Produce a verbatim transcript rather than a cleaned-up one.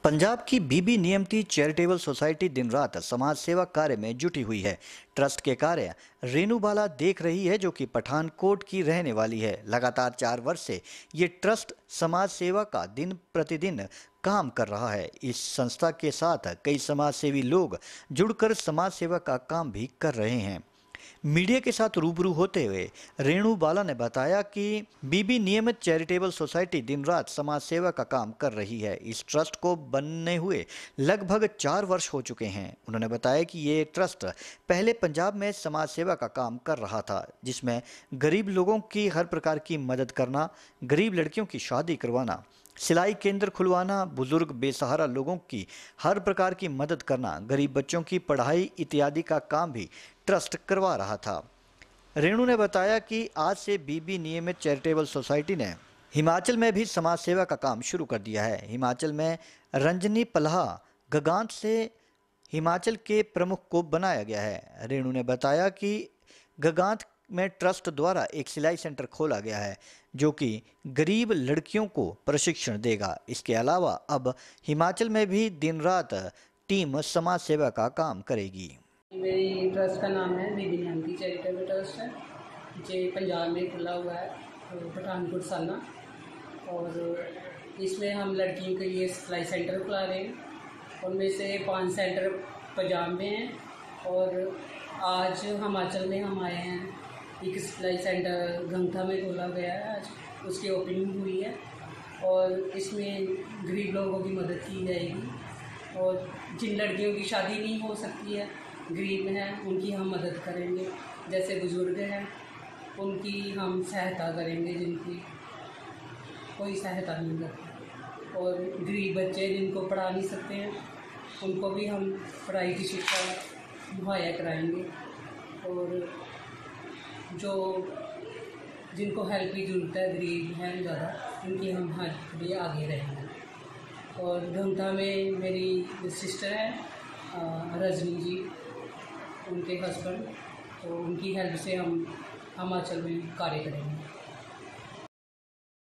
पंजाब की बीबी नियमती charitable society दिन रात समाज सेवा कार्य में जुटी हुई है। ट्रस्ट के कार्य रेणुबाला देख रही है, जो कि पठानकोट की रहने वाली है। लगातार चार वर्ष से ये ट्रस्ट समाज सेवा का दिन प्रतिदिन काम कर रहा है। इस संस्था के साथ कई समाज सेवी लोग जुड़कर समाज सेवा का काम भी कर रहे हैं। मीडिया के साथ रूबरू होते हुए रेणुबाला ने बताया कि बीबी नियमित चैरिटेबल सोसाइटी दिन रात समाज सेवा का काम कर रही है। इस ट्रस्ट को बनने हुए लगभग चार वर्ष हो चुके हैं। उन्होंने बताया कि ये ट्रस्ट पहले पंजाब में समाज सेवा का काम कर रहा था, जिसमें गरीब लोगों की हर प्रकार की मदद करना, गरीब लड़कियों की शादी करवाना, सिलाई केंद्र खुलवाना, बुजुर्ग बेसहारा लोगों की हर प्रकार की मदद करना, गरीब बच्चों की पढ़ाई इत्यादि का काम भी ट्रस्ट करवा रहा था। रेणु ने बताया कि आज से बीबी नियमित चैरिटेबल सोसाइटी ने हिमाचल में भी समाज सेवा का काम शुरू कर दिया है। हिमाचल में रंजनी पल्हा गगांत से हिमाचल के प्रमुख को बनाया गया है। रेणु ने बताया कि गगांत में ट्रस्ट द्वारा एक सिलाई सेंटर खोला गया है, जो कि गरीब लड़कियों को प्रशिक्षण देगा। इसके अलावा अब हिमाचल में भी दिन रात टीम समाज सेवा का काम करेगी। मेरी ट्रस्ट का नाम है बीबी नियमती चैरिटेबल ट्रस्ट है, जो पंजाब में खुला हुआ है, पठानकोट साना। और इसमें हम लड़कियों के लिए सिलाई सेंटर खुला रहे हैं। उनमें से पांच सेंटर पंजाब में हैं और आज हिमाचल में हम आए हैं। एक सिलाई सेंटर गंगथा में खोला गया है, आज उसकी ओपनिंग हुई है और इसमें गरीब लोगों की मदद की जाएगी। और जिन लड़कियों की शादी नहीं हो सकती है, गरीब हैं, उनकी हम मदद करेंगे। जैसे बुज़ुर्ग हैं, उनकी हम सहायता करेंगे, जिनकी कोई सहायता नहीं करती। और गरीब बच्चे जिनको पढ़ा नहीं सकते हैं, उनको भी हम पढ़ाई की शिक्षा मुहैया कराएंगे। और जो जिनको हेल्प की ज़रूरत है, गरीब हैं ज़्यादा, उनकी हम हेल्प के लिए आगे रहेंगे। और गंगथा में मेरी सिस्टर है रजनी जी, उनके हस्बैंड, तो उनकी हेल्प से हम हिमाचल में कार्य करेंगे।